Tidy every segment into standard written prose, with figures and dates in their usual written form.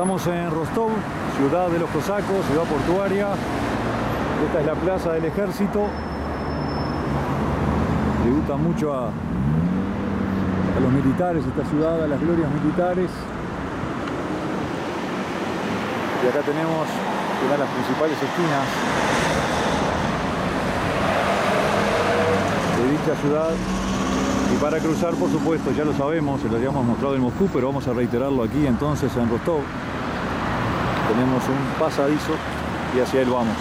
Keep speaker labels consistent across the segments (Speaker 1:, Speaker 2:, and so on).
Speaker 1: Estamos en Rostov, ciudad de los cosacos, ciudad portuaria. Esta es la plaza del ejército. Tributa mucho a los militares esta ciudad, a las glorias militares. Y acá tenemos una de las principales esquinas de dicha ciudad. Y para cruzar, por supuesto, ya lo sabemos, se lo habíamos mostrado en Moscú, pero vamos a reiterarlo aquí entonces en Rostov. Tenemos un pasadizo y hacia él vamos.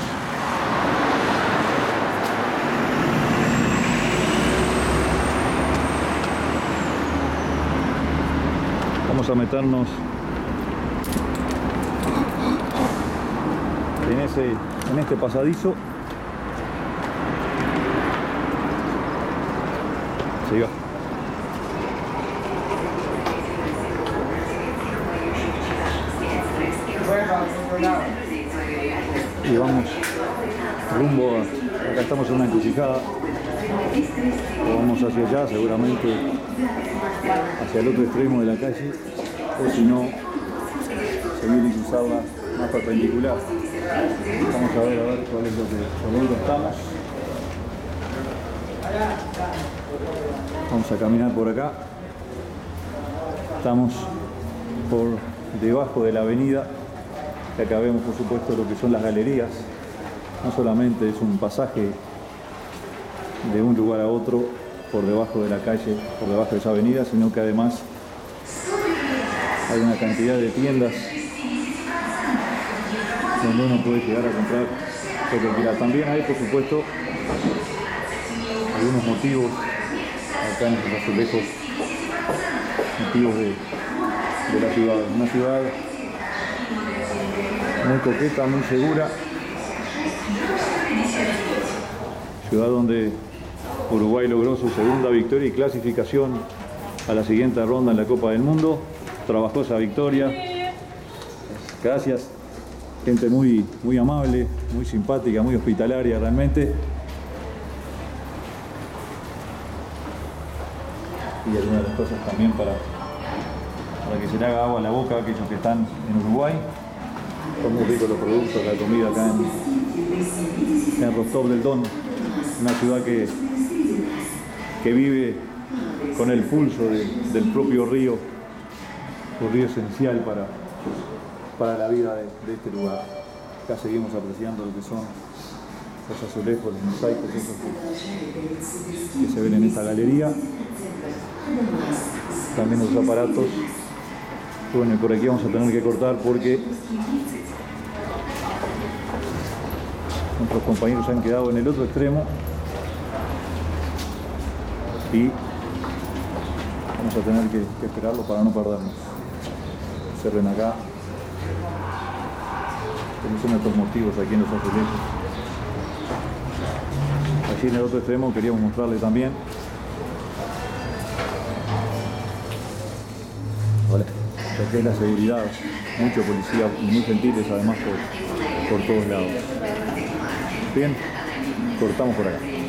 Speaker 1: Vamos a meternos en este pasadizo. Siga. Y vamos rumbo a... Acá estamos en una encrucijada. O vamos hacia allá, seguramente hacia el otro extremo de la calle, o si no, seguir y cruzarla más perpendicular. Vamos a ver cuál es por dónde estamos. Vamos a caminar por acá. Estamos por debajo de la avenida. Y acá vemos, por supuesto, lo que son las galerías. No solamente es un pasaje de un lugar a otro por debajo de la calle, por debajo de esa avenida, sino que además hay una cantidad de tiendas donde uno puede llegar a comprar lo que quiera. También hay, por supuesto, algunos motivos acá en los azulejos, motivos de la ciudad. Una ciudad muy coqueta, muy segura. Ciudad donde Uruguay logró su segunda victoria y clasificación a la siguiente ronda en la Copa del Mundo. Trabajó esa victoria. Gracias. Gente muy amable, muy simpática, muy hospitalaria realmente. Y algunas de las cosas también para que se le haga agua a la boca a aquellos que están en Uruguay. Son muy ricos los productos, la comida acá en Rostov del Don, una ciudad que vive con el pulso del propio río, un río esencial para la vida de este lugar. Acá seguimos apreciando lo que son los azulejos, los mosaicos, esos que se ven en esta galería. También los aparatos. Bueno, y por aquí vamos a tener que cortar porque nuestros compañeros se han quedado en el otro extremo y vamos a tener que esperarlo para no perdernos. Observen acá cómo son estos motivos aquí en los azulejos. Allí en el otro extremo queríamos mostrarle también. Hola. Aquí es la seguridad, mucho policía y muy gentiles además por todos lados. Bien, cortamos por acá.